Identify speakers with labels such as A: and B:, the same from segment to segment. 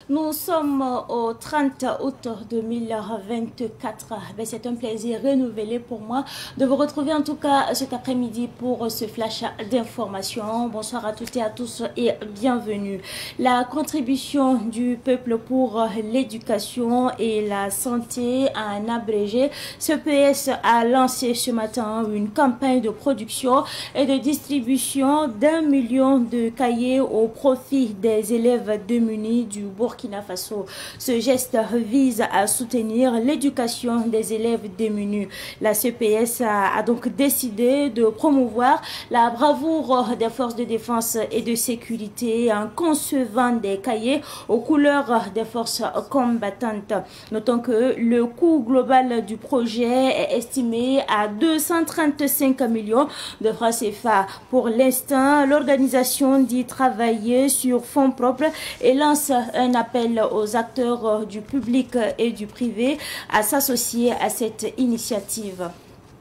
A: Nous sommes au 30 août 2024. C'est un plaisir renouvelé pour moi de vous retrouver en tout cas cet après-midi pour ce flash d'information. Bonsoir à toutes et à tous et bienvenue. La contribution du peuple pour l'éducation et la santé a un abrégé. Ce PS a lancé ce matin une campagne de production et de distribution d'1 million de cahiers au profit des élèves démunis du Burkina Faso. Ce geste vise à soutenir l'éducation des élèves démunis. La CPS a donc décidé de promouvoir la bravoure des forces de défense et de sécurité en concevant des cahiers aux couleurs des forces combattantes. Notons que le coût global du projet est estimé à 235 millions de francs CFA. Pour l'instant, l'organisation dit travailler sur fonds propres et lance un appel aux acteurs du public et du privé à s'associer à cette initiative.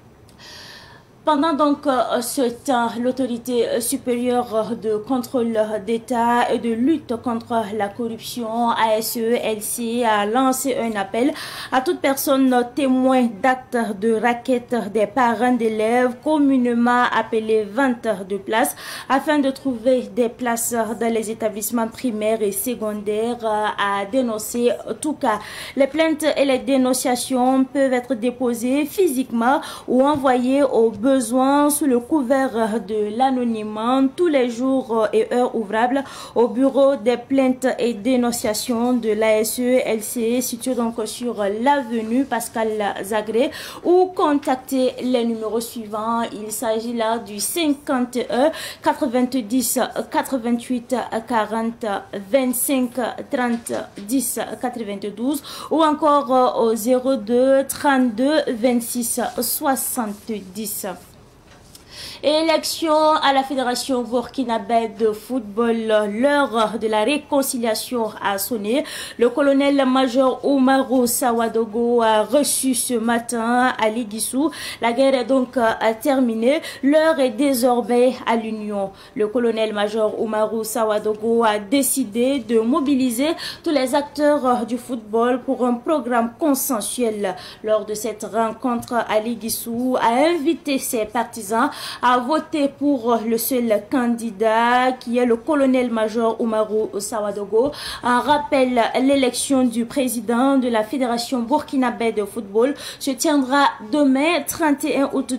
A: Pendant donc ce temps, l'autorité supérieure de contrôle d'État et de lutte contre la corruption, ASE-LC, a lancé un appel à toute personne témoin d'actes de racket des parents d'élèves communément appelés vente de places afin de trouver des places dans les établissements primaires et secondaires à dénoncer tout cas. Les plaintes et les dénonciations peuvent être déposées physiquement ou envoyées aux besoins sous le couvert de l'anonymat tous les jours et heures ouvrables au bureau des plaintes et dénonciations de l'ASE-LC situé donc sur l'avenue Pascal Zagré ou contacter les numéros suivants. Il s'agit là du 51 90 88 40 25 30 10 92 ou encore au 02 32 26 70. Élection à la Fédération burkinabé de football, l'heure de la réconciliation a sonné. Le colonel-major Oumarou Sawadogo a reçu ce matin Ali Guissou. La guerre est donc terminée. L'heure est désormais à l'union. Le colonel-major Oumarou Sawadogo a décidé de mobiliser tous les acteurs du football pour un programme consensuel. Lors de cette rencontre, Ali Guissou a invité ses partisans à voter pour le seul candidat qui est le colonel-major Oumarou Sawadogo. En rappel, l'élection du président de la Fédération burkinabé de football se tiendra demain 31 août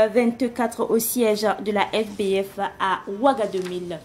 A: 2024 au siège de la FBF à Ouagadougou.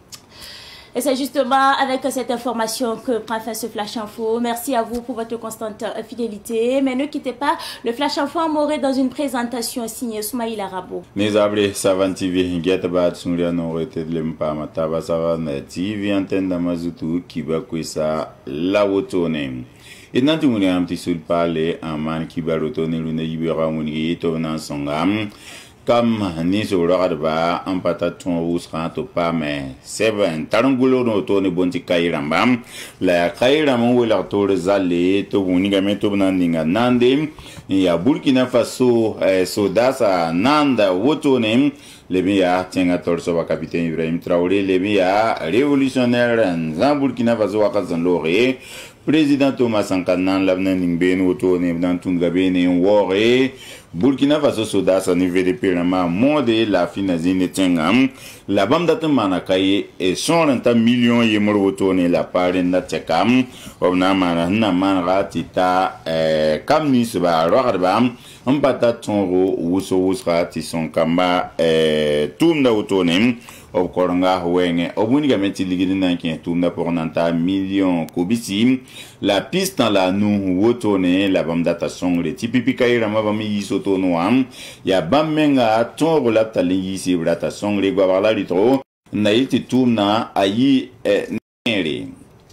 A: Et c'est justement avec cette information que prend fin ce Flash Info. Merci à vous pour votre constante fidélité. Mais ne quittez pas, le Flash Info m'aurait dans une présentation signée Soumaïl Arabo.
B: Mes ablés, Savan TV, Getabat, Souriano, Retelem Pamataba, Savan TV, Antenne d'Amazutu, Kibakwisa, Lawotone. Et dans tout le monde, un petit seul parler, un man qui va retourner l'une libéra mouni, tournant son âme. Comme ni sur le radar, un pataton rouge rentre pas, mais c'est vrai. Tarangulo no tourne bon ti kairambam. La kairambam ou la tour zalé, to unigamé to naninga nande. Il y a Burkina Faso, Sodasa, Nanda, Wotonem. Les biens tiennent à torso à capitaine Ibrahim Traoré. Les biens révolutionnaires, en Burkina Faso, à Kazanloré. Président Thomas Sankara, l'avenir n'ingben Wotonem, dans Tungabene, Waré. Burkina Faso Sodasa niveau de paiement monde la finazine tengam la bande manakaye et 130 millions yemro tourner la parine na tchakam ona mana na manra tita kamni seba roarbam on pata tonro wuso wusra ti son kamba tumda autonem au koronga wenge obuni gameti ligidi nanki tumda pour nanta million kubisi la piste dans la nou wotone la bande data songre tipipi kaira mabami yisoto noam ya bamenga tonro la tali si brata songre gwabala litro na yiti tumna ayi nere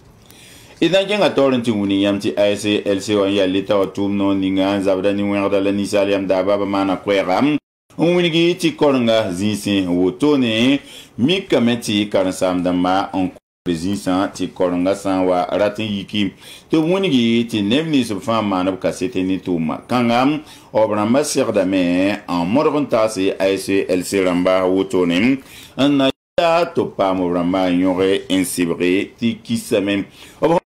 B: idan kenga torrenti wuni yamti ASE-LC on ya lita tumno ninga zabda ni werda la nisali am da baba mana kweram Unwinigi ti koronga zinsin wotone mika meti karansam dama on zinsan ti koronga san wa ratin yiki to winigi ti nevni so fa manab kasete ni tuma kangam obramba sirdame en morgon tasi ASE-LC ramba wotone an to pa mo ramba yore insibre ti kisamen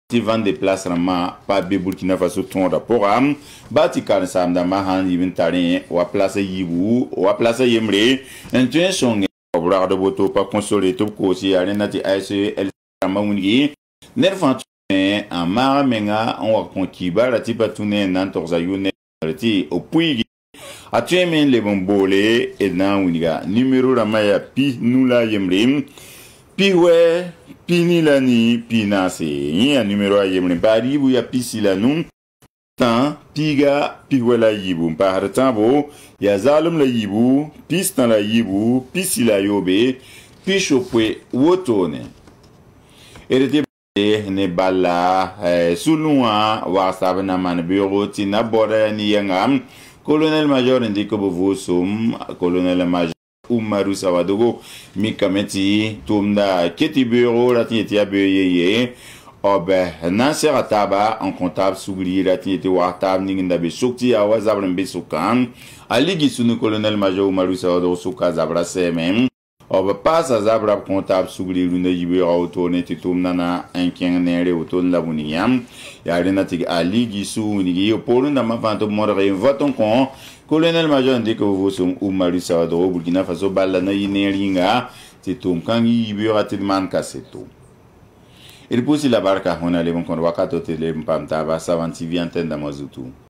B: ti van déplacement pa be Burkina Faso ton rapport am bati kan sam da ma han yibin tare wa place yibu wa place yemre intention obra de boto pa consoler to ko si arena ti ASL mamungi nerfan en mara menga on wa konkiba la ti patune nan torza yune ti opui a tu men le bombole et nan uniga numéro la maya pi nula yemre pi we pi ni la ni pi na se y a numéro a yemre bari bu ya pi si la nu tan piga pi we la yibu par tambo ya zalum la yibu pi stan la yibu pi si la yobe pi chopwe wotone erete ne bala sulunwa wa sabana man bureau ti na bora ni yangam colonel major ndiko bovo som colonel major Umaru Sawadogo mikameti tumda keti bureau la tieti abeye obe Nasser Ataba en comptable sougli la tieti wartab ninginda be sokti awa zabran be sukan aligi sunu colonel major Umaru Sawadogo suka zabra semem obe pasa zabra comptable sougli luna yibe autone ti tumna na enken nere auton la buniyam ya rena ti aligi su nigi polunda ma fanto morre voton kon colonel major ndike vous son Umaru Sawadogo Burkina Faso balla na yineringa ti tum kangi yibe ratil man kaseto il pousse la barca on a les bon kon wakato tele mpamta ba savanti vi antenda mazutu